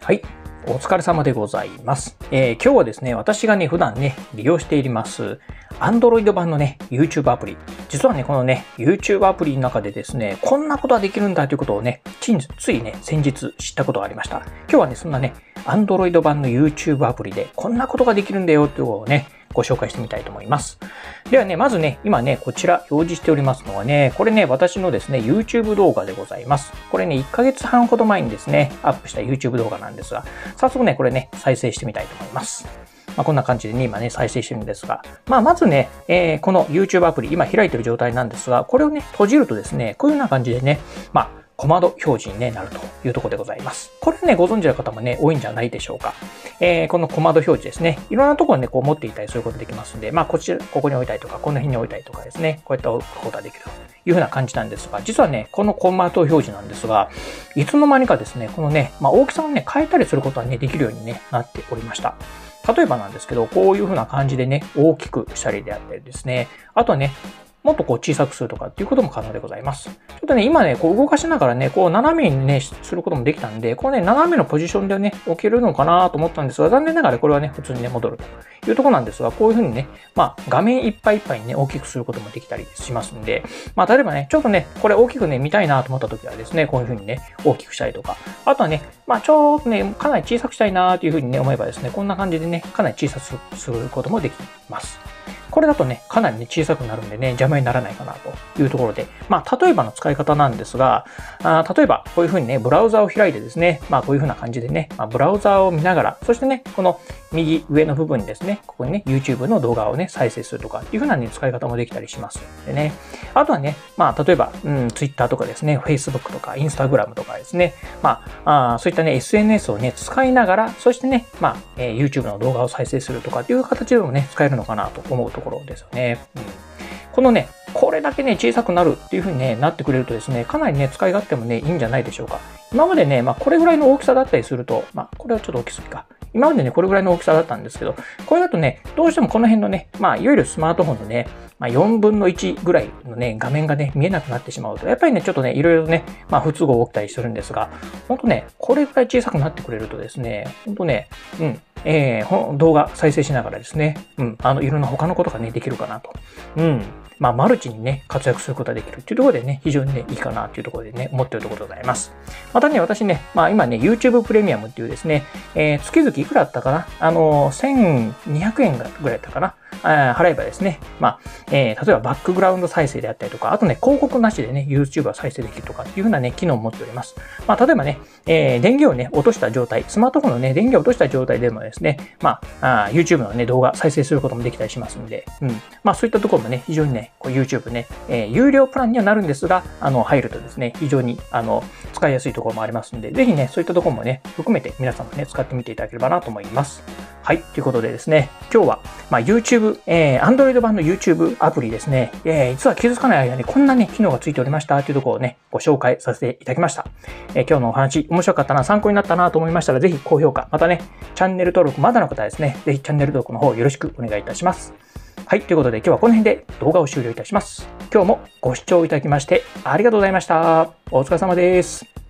はい。お疲れ様でございます。今日はですね、私がね、普段ね、利用しています、Android 版のね、YouTube アプリ。実はね、このね、YouTube アプリの中でですね、こんなことができるんだということをね、ついね、先日知ったことがありました。今日はね、そんなね、Android 版の YouTube アプリで、こんなことができるんだよということをね、ご紹介してみたいと思います。ではね、まずね、今ね、こちら表示しておりますのはね、これね、私のですね、YouTube 動画でございます。これね、1ヶ月半ほど前にですね、アップした YouTube 動画なんですが、早速ね、これね、再生してみたいと思います。こんな感じでね、今ね、再生してるんですが、まずね、この YouTube アプリ、今開いてる状態なんですが、これをね、閉じるとですね、こういうような感じでね、小窓表示に、ね、なるというところでございます。これね、ご存知の方もね、多いんじゃないでしょうか。この小窓表示ですね、いろんなところにね、こう持っていたりすることできますんで、ここに置いたりとか、この辺に置いたりとかですね、こうやって置くことができるというふうな感じなんですが、実はね、この小窓表示なんですが、いつの間にかですね、このね、大きさをね、変えたりすることはね、できるように、ね、なっておりました。例えばなんですけど、こういうふうな感じでね、大きくしたりであったりですね、あとはね、もっとこう小さくするとかっていうことも可能でございます。ちょっとね、今ね、こう動かしながらね、こう斜めにね、することもできたんで、このね、斜めのポジションでね、置けるのかなと思ったんですが、残念ながらこれはね、普通にね、戻るというところなんですが、こういうふうにね、画面いっぱいいっぱいにね、大きくすることもできたりしますんで、例えばね、ちょっとね、これ大きくね、見たいなと思った時はですね、こういうふうにね、大きくしたりとか、あとはね、ちょっとね、かなり小さくしたいなというふうにね、思えばですね、こんな感じでね、かなり小さくすることもできます。これだとね、かなりね、小さくなるんでね、邪魔にならないかなというところで、例えばの使い方なんですが、例えばこういうふうにね、ブラウザを開いてですね、こういうふうな感じでね、ブラウザを見ながら、そしてね、この右上の部分にですね、ここにね、YouTube の動画をね、再生するとかいうふうなね、使い方もできたりしますのでね。あとはね、例えば、Twitter とかですね、Facebook とか Instagram とかですね、そういったね、SNS をね、使いながら、そしてね、YouTube の動画を再生するとかっていう形でもね、使えるのかなと思うところですよね。このね、これだけね、小さくなるっていう風に、ね、なってくれるとですね、かなりね、使い勝手もね、いいんじゃないでしょうか。今までね、これぐらいの大きさだったりすると、これはちょっと大きすぎか。今までね、これぐらいの大きさだったんですけど、これだとね、どうしてもこの辺のね、いわゆるスマートフォンのね、4分の1ぐらいのね、画面がね、見えなくなってしまうと、やっぱりね、ちょっとね、いろいろね、不都合起きたりするんですが、ほんとね、これぐらい小さくなってくれるとですね、ほんとね、動画再生しながらですね、いろんな他のことがね、できるかなと。マルチにね、活躍することができるっていうところでね、非常にね、いいかなっていうところでね、思っているところでございます。またね、私ね、今ね、YouTube プレミアムっていうですね、月々いくらだったかな1200円ぐらいだったかな払えばですね、例えばバックグラウンド再生であったりとか、あとね、広告なしでね、YouTube は再生できるとかっていうふうなね、機能を持っております。例えばね、電源をね、落とした状態、スマートフォンのね、電源を落とした状態でもですね、YouTube のね、動画再生することもできたりしますんで、そういったところもね、非常にね、こう YouTube ね、有料プランにはなるんですが、入るとですね、非常に、使いやすいところもありますんで、ぜひね、そういったところもね、含めて皆さんもね、使ってみていただければなと思います。はい。ということでですね、今日は、YouTube、Android 版の YouTube アプリですね、実は気づかない間にこんなね、機能がついておりましたというところをね、ご紹介させていただきました。今日のお話、面白かったな、参考になったなと思いましたら、ぜひ高評価、またね、チャンネル登録まだの方はですね、ぜひチャンネル登録の方よろしくお願いいたします。はい。ということで今日はこの辺で動画を終了いたします。今日もご視聴いただきましてありがとうございました。お疲れ様です。